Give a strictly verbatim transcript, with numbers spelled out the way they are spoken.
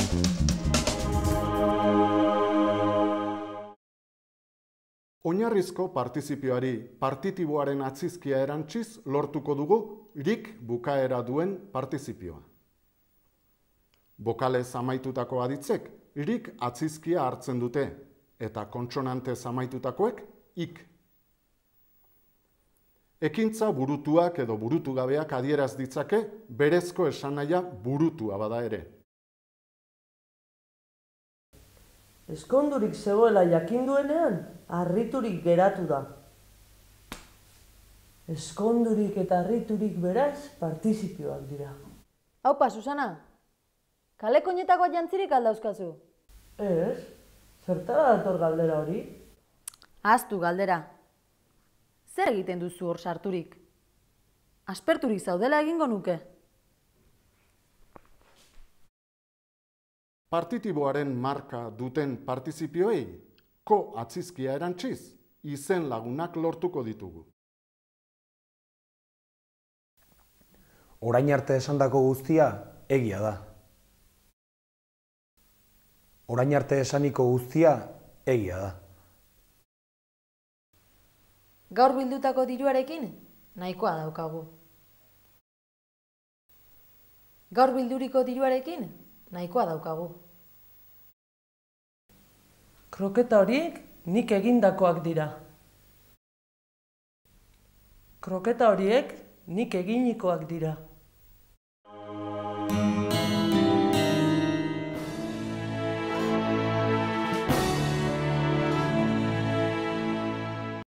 Oinarrizko partizipioari partitiboaren atzizkia erantziz lortuko dugu rik bukaera duen partizipioa. Bokalez amaitutako aditzek rik atzizkia hartzen dute eta kontsonantez amaitutakoek ik. Ekintza burutuak edo burutu gabeak adieraz ditzake berezko esanahia burutua bada ere. Eskondurik zegoela jakinduenean, harriturik geratu da. Eskondurik eta harriturik beraz, partizipioak dira. Haupa, Susana, kaleko oinetakoa jantzirik aldauzkazu? Ez, zertara dator galdera hori? Ahaztu galdera. Zer egiten duzu hor sarturik? Asperturik zaudela egingo nuke? Partitiboaren marka duten partizipioei, ko atzizkia erantziz, izen lagunak lortuko ditugu. Orain arte esandako guztia egia da. Orain arte esaniko guztia egia da. Gaur bildutako diruarekin nahikoa daukagu. Gaur bilduriko diruarekin nahikoa daukagu. Kroketa horiek nik egindakoak dira. Kroketa horiek nik eginikoak dira.